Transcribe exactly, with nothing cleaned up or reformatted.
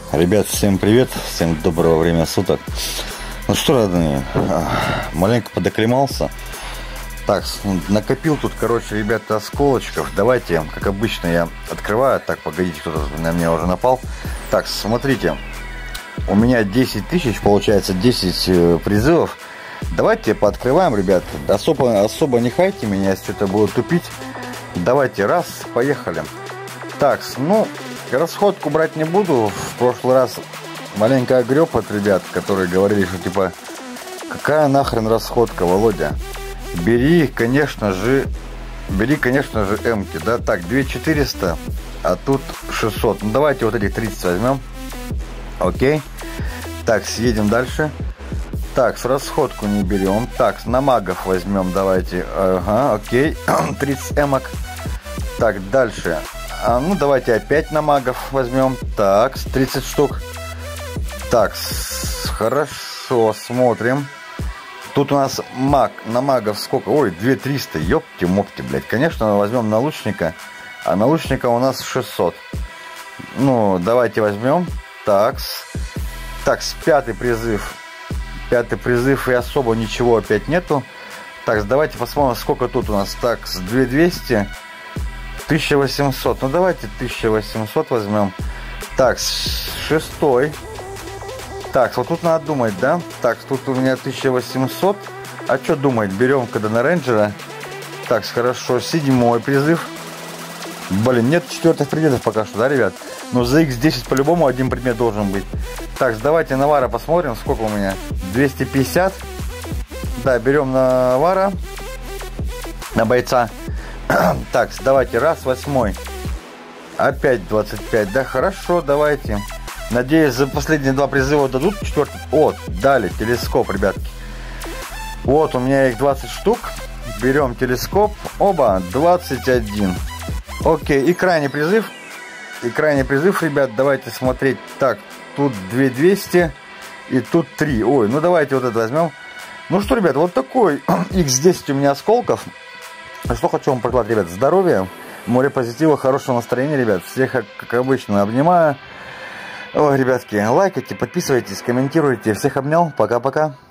Ребят, всем привет, всем доброго времени суток. Ну что, родные, маленько подоклемался. Так, накопил тут, короче, ребята, осколочков. Давайте, как обычно, я открываю. Так, погодите, кто-то на меня уже напал. Так, смотрите, у меня десять тысяч, получается, десять призывов. Давайте пооткрываем, ребят. Особо, особо не хайте меня, если что-то буду тупить. Давайте, раз, поехали. Так, ну, расходку брать не буду. В прошлый раз маленько огреб от ребят, которые говорили, что типа, какая нахрен расходка, Володя? Бери, конечно же, бери, конечно же, эмки, да? Так, две тысячи четыреста, а тут шестьсот. Ну, давайте вот этих тридцать возьмем. Окей. Так, съедем дальше. Так, с расходку не берем. Так, на магов возьмем, давайте. Ага, окей. тридцать эмок. Так, дальше. А, ну, давайте опять на магов возьмем. Так, тридцать штук. Так, хорошо, смотрим. Тут у нас маг, на магов сколько? Ой, две тысячи триста, ёпти-мопти, блядь. Конечно, возьмем на лучника. А на лучника у нас шестьсот. Ну, давайте возьмем. Так, так, с пятый призыв. Пятый призыв, и особо ничего опять нету. Так, давайте посмотрим, сколько тут у нас. Так, с две тысячи двести. тысяча восемьсот. Ну, давайте тысяча восемьсот возьмем. Так, с шестой. Так, вот тут надо думать, да? Так, тут у меня тысяча восемьсот. А что думать? Берем, когда на рейнджера. Так, хорошо. Седьмой призыв. Блин, нет четвертых предметов пока что, да, ребят? Но за икс десять по-любому один предмет должен быть. Так, давайте на вара посмотрим, сколько у меня. двести пятьдесят. Да, берем на вара. На бойца. Так, давайте, раз, восьмой. Опять двадцать пять. Да, хорошо, давайте. Надеюсь, за последние два призыва дадут четвертый. Вот, дали телескоп, ребятки. Вот, у меня их двадцать штук. Берем телескоп. Оба, двадцать один. Окей, и крайний призыв. И крайний призыв, ребят, давайте смотреть. Так, тут две тысячи двести. И тут три. Ой, ну давайте вот это возьмем. Ну что, ребят, вот такой икс десять у меня осколков. Что хочу вам пожелать, ребят, здоровья, море позитива, хорошего настроения, ребят. Всех, как обычно, обнимаю. Ой, ребятки, лайкайте, подписывайтесь, комментируйте. Всех обнял. Пока-пока.